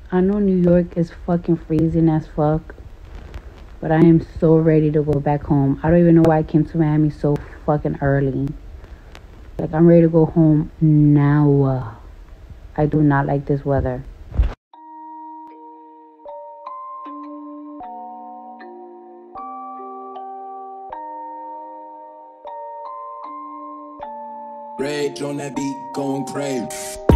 I know New York is fucking freezing as fuck, but I am so ready to go back home. I don't even know why I came to Miami so fucking early. Like, I'm ready to go home now. I do not like this weather. Rage on that beat, going crazy.